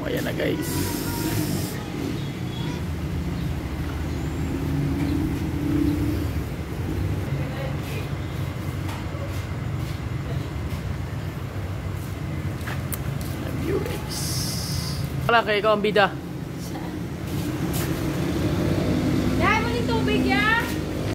ayan na guys. Wala kayo, ikaw ang bida. Dahil mo ng tubig yan!